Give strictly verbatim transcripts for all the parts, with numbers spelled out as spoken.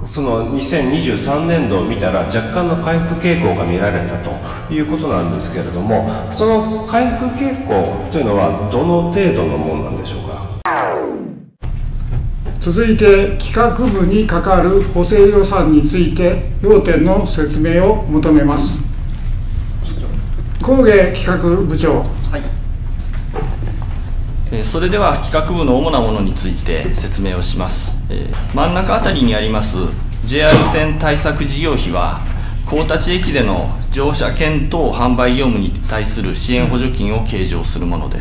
そのにせんにじゅうさんねんどを見たら若干の回復傾向が見られたということなんですけれども、その回復傾向というのはどの程度のものなんでしょうか。 続いて企画部にかかる補正予算について要点の説明を求めます。高下企画部長。 はい、それでは企画部の主なものについて説明をします。真ん中あたりにあります ジェイアール 線対策事業費は、高立駅での乗車券等販売業務に対する支援補助金を計上するものです。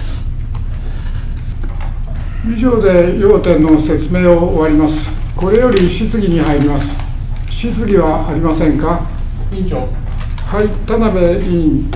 以上で要点の説明を終わります。これより質疑に入ります。質疑はありませんか。 委員長。 はい、田辺委員。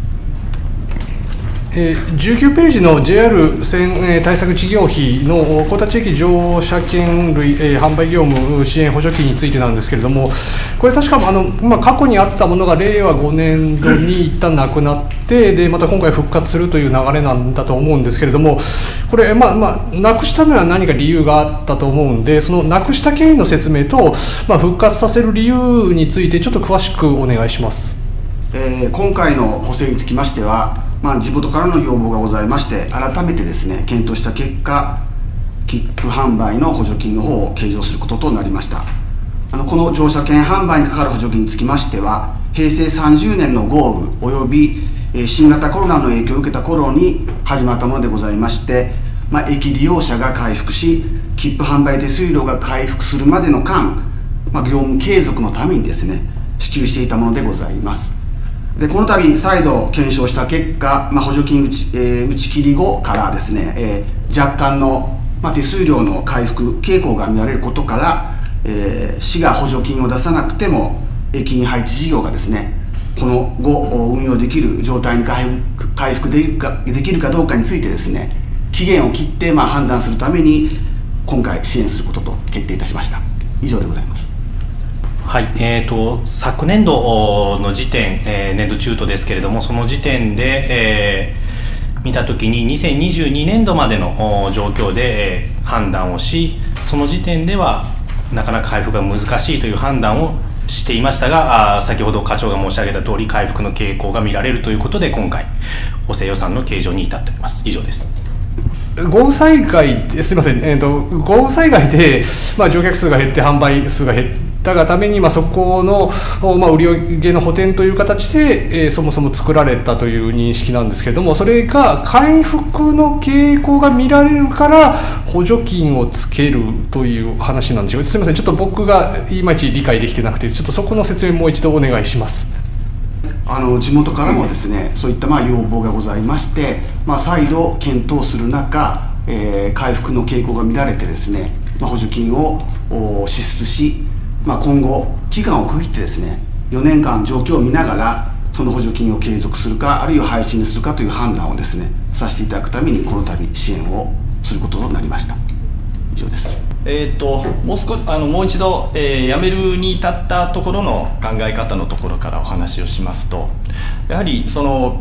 えー、じゅうきゅうページの ジェイアール 線、えー、対策事業費の高立駅乗車券類、えー、販売業務支援補助金についてなんですけれども、これ確かあの、まあ、過去にあったものがれいわごねんどに一旦なくなってでまた今回復活するという流れなんだと思うんですけれども、これ、まあまあ、なくしたのは何か理由があったと思うんで、そのなくした経緯の説明と、まあ、復活させる理由についてちょっと詳しくお願いします。 えー、今回の補正につきましては、まあ、地元からの要望がございまして改めてですね検討した結果、切符販売の補助金の方を計上することとなりました。あのこの乗車券販売にかかる補助金につきましては、平成さんじゅうねんの豪雨および新型コロナの影響を受けた頃に始まったものでございまして、まあ、駅利用者が回復し切符販売手数料が回復するまでの間、まあ、業務継続のためにですね支給していたものでございます。でこの度再度検証した結果、まあ、補助金打ち、えー、打ち切り後からですね、えー、若干の、まあ、手数料の回復傾向が見られることから、えー、市が補助金を出さなくても駅員配置事業がですねこの後運用できる状態に回復、回復できるか、できるかどうかについてですね期限を切ってまあ判断するために今回支援することと決定いたしました。以上でございます。 はい、えーと、昨年度の時点、えー、年度中途ですけれども、その時点で、えー、見たときににせんにじゅうにねんどまでの状況で、えー、判断をし、その時点ではなかなか回復が難しいという判断をしていましたが、あ先ほど課長が申し上げた通り回復の傾向が見られるということで今回補正予算の計上に至っております。以上です。 豪雨災害ですみません、えーと、豪雨災害で、まあ、乗客数が減って販売数が減ったがために、まあ、そこの、まあ、売上の補填という形で、えー、そもそも作られたという認識なんですけれども、それが回復の傾向が見られるから補助金をつけるという話なんでしょうか。すみません、ちょっと僕がいまいち理解できてなくて、ちょっとそこの説明もう一度お願いします。 あの地元からもですね、そういったまあ要望がございまして、まあ、再度検討する中、えー、回復の傾向が見られてですね、まあ、補助金を支出し、まあ、今後期間を区切ってですねよねんかん状況を見ながらその補助金を継続するかあるいは廃止にするかという判断をですねさせていただくためにこの度支援をすることとなりました。以上です。 えー、ともう少しあのもう一度、えー、辞めるに至ったところの考え方のところからお話をしますと、やはりその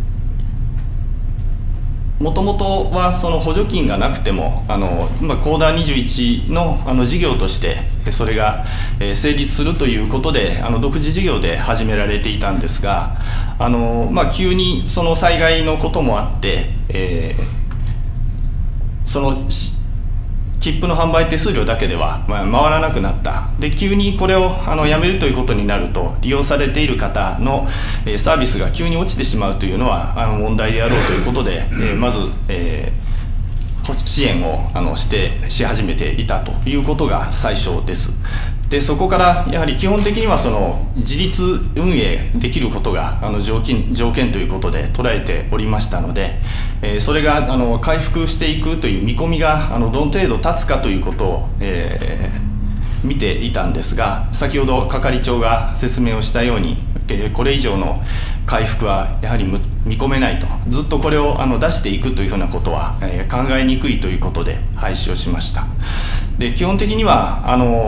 もともとはその補助金がなくてもあの今コーダーにじゅういち の, あの事業としてそれが、えー、成立するということであの独自事業で始められていたんですが、あの、まあ、急にその災害のこともあって、えー、その切符の販売手数料だけでは、まあ、回らなくなった。で急にこれをあのやめるということになると利用されている方の、えー、サービスが急に落ちてしまうというのはあの問題であろうということで、えー、まず、えー、支援をあのしてし始めていたということが最初です。でそこからやはり基本的にはその自立運営できることがあの条件、条件ということで捉えておりましたので、えー、それがあの回復していくという見込みがあのどの程度立つかということを、えー、見ていたんですが、先ほど係長が説明をしたように、えー、これ以上の回復はやはり見込めないと、ずっとこれをあの出していくというふうなことは、えー、考えにくいということで廃止をしました。で基本的にはあの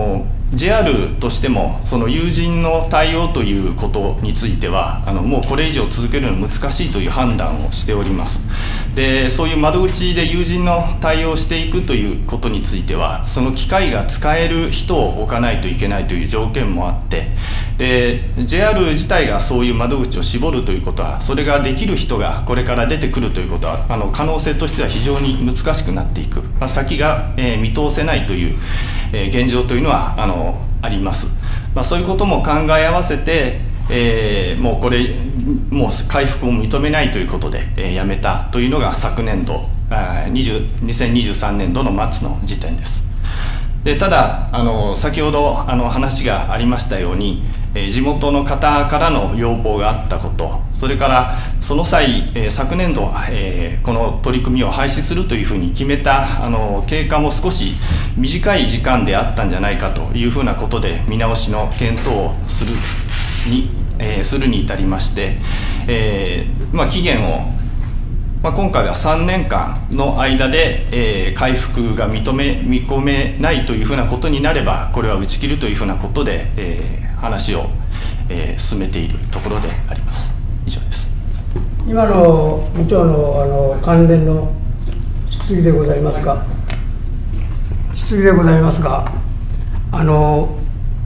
ジェイアール としてもその有人の対応ということについてはあのもうこれ以上続けるのは難しいという判断をしております。でそういう窓口で有人の対応をしていくということについてはその機械が使える人を置かないといけないという条件もあってで ジェイアール 自体がそういう窓口を絞るということはそれができる人がこれから出てくるということはあの可能性としては非常に難しくなっていく、まあ、先が、えー、見通せないという、えー、現状というのはあのあります。まあ、そういうことも考え合わせてえー、もうこれもう回復を認めないということで、えー、やめたというのが昨年度あにせんにじゅうさんねんどの末の時点です。でただあの先ほどあの話がありましたように、えー、地元の方からの要望があったこと、それからその際、えー、昨年度、えー、この取り組みを廃止するというふうに決めたあの経過も少し短い時間であったんじゃないかというふうなことで見直しの検討をするに、えー、するに至りまして、えーまあ、期限を、まあ、今回はさんねんかんの間で、えー、回復が認め見込めないというふうなことになればこれは打ち切るというふうなことで、えー、話を、えー、進めているところであります。以上です。 今の部長の、あの関連の質疑でございますか質疑でございますがあの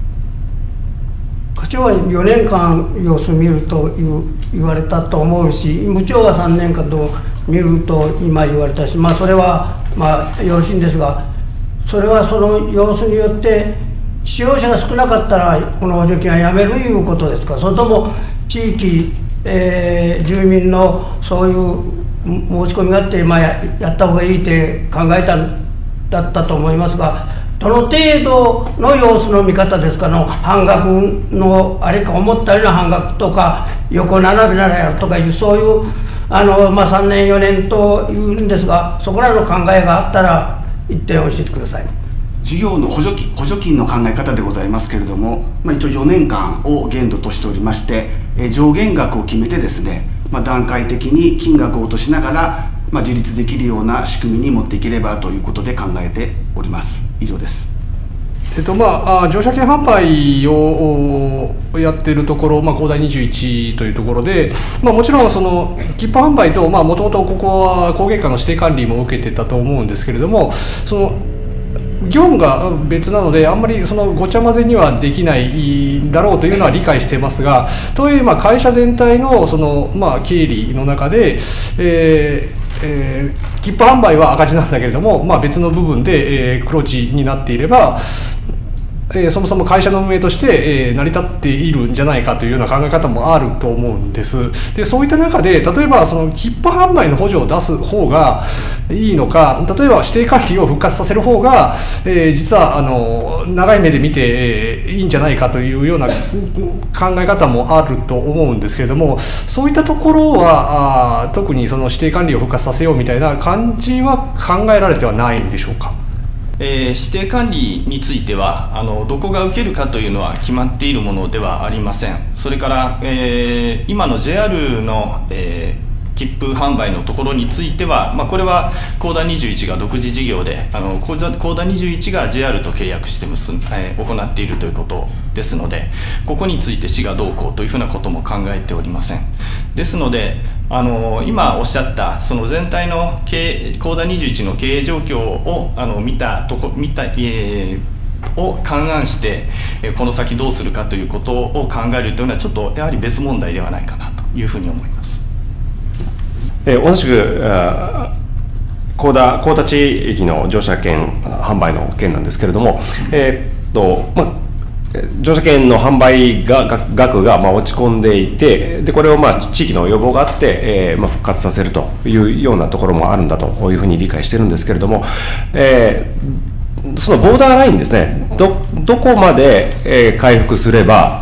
課長はよねんかん様子見ると言われたと思うし、部長はさんねんかんと見ると今言われたし、まあ、それはまあよろしいんですが、それはその様子によって使用者が少なかったらこの補助金はやめるということですか、それとも地域、えー、住民のそういう申し込みがあって、まあ、や, やった方がいいって考えたんだったと思いますが、どの程度の様子の見方ですかの半額のあれか思ったような半額とか横並びならやるとかいうそういうあの、まあ、さんねんよねんというんですが、そこらの考えがあったら一点教えてください。 事業の補助金、補助金の考え方でございますけれども、まあ、一応よねんかんを限度としておりまして、え上限額を決めてですね、まあ、段階的に金額を落としながら、まあ、自立できるような仕組みに持っていければということで考えております。以上です。 えっとまあ、乗車券販売をやっているところ、まあ、高台にじゅういちというところで、まあ、もちろんその切符販売ともともとここは工芸館の指定管理も受けてたと思うんですけれども、その業務が別なのであんまりそのごちゃ混ぜにはできないだろうというのは理解してますが、とはいえまあ会社全体のそのまあ経理の中で、えーえー、切符販売は赤字なんだけれども、まあ、別の部分で、えー、黒字になっていれば、えー、そもそも会社の運営として、えー、成り立っているんじゃないかというような考え方もあると思うんです。でそういった中で例えばその切符販売の補助を出す方がいいのか、例えば指定管理を復活させる方が、えー、実はあの長い目で見て、えー、いいんじゃないかというような考え方もあると思うんですけれども、そういったところはあ特にその指定管理を復活させようみたいな感じは考えられてはないんでしょうか。 えー、指定管理についてはあのどこが受けるかというのは決まっているものではありません。それから、えー、今の ジェイアール の、えー切符販売のところについては、まあ、これはコーダにじゅういちが独自事業であのコーダにじゅういちが ジェイアール と契約して結ん、えー、行っているということですので、ここについて市がどうこうというふうなことも考えておりません。ですのであの今おっしゃったその全体の経営コーダにじゅういちの経営状況をあの見たとこ見た、えーを勘案してこの先どうするかということを考えるというのはちょっとやはり別問題ではないかなというふうに思います。 えー、同じく高田高田地域の乗車券販売の件なんですけれども、えーっとまあ、乗車券の販売が額がまあ落ち込んでいて、でこれをまあ地域の要望があって、えーまあ、復活させるというようなところもあるんだというふうに理解しているんですけれども、えー、そのボーダーラインですね、ど, どこまで、えー、回復すれば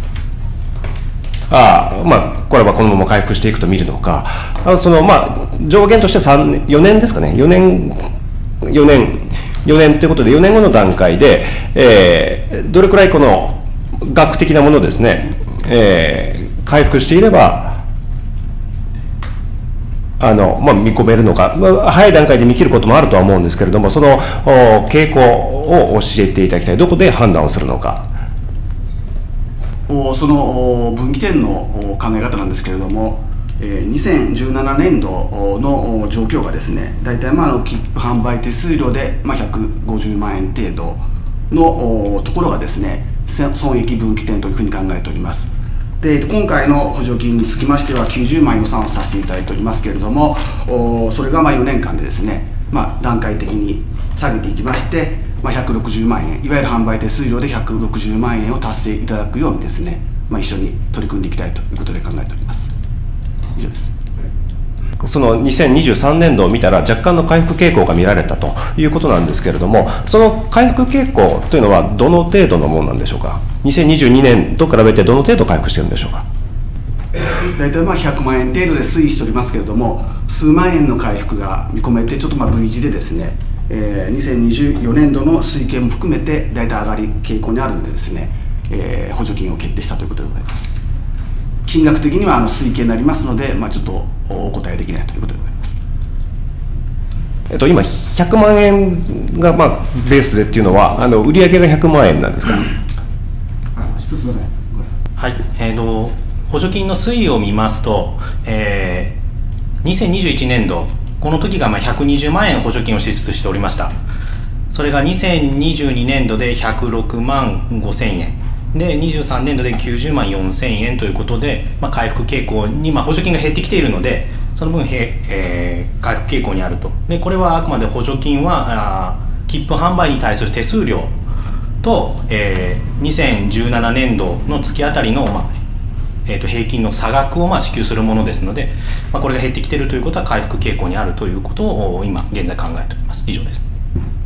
あまあ、これはこのまま回復していくと見るのか、あそのまあ上限としてさんねんよねんですかね、よねんよねんよねんということでよねんごの段階で、えー、どれくらいこの額的なものですね、えー、回復していればあの、まあ、見込めるのか、まあ、早い段階で見切ることもあるとは思うんですけれども、その傾向を教えていただきたい、どこで判断をするのか。 その分岐点の考え方なんですけれども、にせんじゅうななねんどの状況がですね、大体まああの切符販売手数料でまあひゃくごじゅうまんえん程度のところがですね、損益分岐点というふうに考えております。で今回の補助金につきましてはきゅうじゅうまん予算をさせていただいておりますけれども、それがまあよねんかんでですね、まあ、段階的に下げていきまして、まあ、ひゃくろくじゅうまんえん、いわゆる販売手数料でひゃくろくじゅうまんえんを達成いただくようにですね、まあ、一緒に取り組んでいきたいということで考えております。以上です。 そのにせんにじゅうさんねんどを見たら若干の回復傾向が見られたということなんですけれども、その回復傾向というのはどの程度のものなんでしょうか。にせんにじゅうにねんと比べてどの程度回復しているんでしょうか。 大体まあひゃくまんえん程度で推移しておりますけれども、数万円の回復が見込めて、ちょっとまあ V 字でですね、えー、にせんにじゅうよねんどの推計も含めて大体上がり傾向にあるのでですね、えー、補助金を決定したということでございます。金額的にはあの推計になりますので、まあ、ちょっとお答えできないということでございます。 えっと、今ひゃくまんえんがまあベースでっていうのは、あの売上がひゃくまんえんなんですか。 すみません。 はい、えーと、補助金の推移を見ますと、えー、にせんにじゅういちねんど、この時がまあひゃくにじゅうまんえん補助金を支出しておりました。それがにせんにじゅうにねんどでひゃくろくまんごせんえんで、にじゅうさんねんどできゅうじゅうまんよんせんえんということで、まあ、回復傾向に、まあ、補助金が減ってきているので、その分へ、えー、回復傾向にあると。でこれはあくまで補助金はあ切符販売に対する手数料と、えー、にせんじゅうななねんどの月当たりの、まあえー、と平均の差額をまあ支給するものですので、まあ、これが減ってきているということは回復傾向にあるということを今現在考えております。以上です。